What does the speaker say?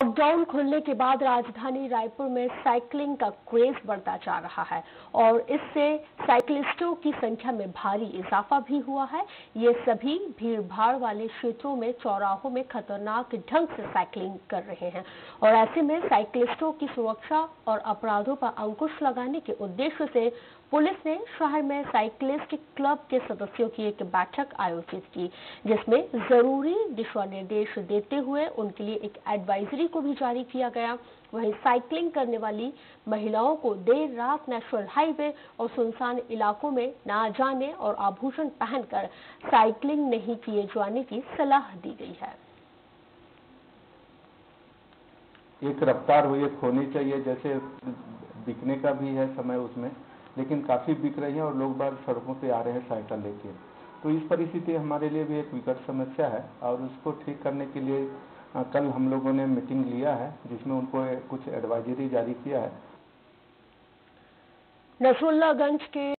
Lockdown खुलने के बाद राजधानी रायपुर में साइकिलिंग का क्रेज बढ़ता जा रहा है और इससे साइकिलिस्टों की संख्या में भारी इजाफा भी हुआ है। ये सभी भीड़-भाड़ वाले क्षेत्रों में चौराहों में खतरनाक ढंग से साइकिलिंग कर रहे हैं और ऐसे में साइकिलिस्टों की सुरक्षा और अपराधों पर अंकुश लगाने के उद्देश्य से पुलिस ने शहर में साइकिलिस्ट क्लब के सदस्यों की एक बैठक आयोजित की, जिसमें जरूरी दिशा निर्देश देते हुए उनके लिए एक एडवाइजरी को भी जारी किया गया। वहीं साइकिलिंग करने वाली महिलाओं को देर रात नेशनल हाईवे और सुनसान इलाकों में ना जाने और आभूषण पहनकर साइकिलिंग नहीं किए जाने की सलाह दी गई है। एक रफ्तार हुई होनी चाहिए, जैसे बिकने का भी है समय उसमें, लेकिन काफ़ी बिक रही है और लोग बाग सड़कों पे आ रहे हैं साइकिल लेके। तो इस परिस्थिति हमारे लिए भी एक विकट समस्या है और उसको ठीक करने के लिए कल हम लोगों ने मीटिंग लिया है, जिसमें उनको कुछ एडवाइजरी जारी किया है। नसरुल्लागंज के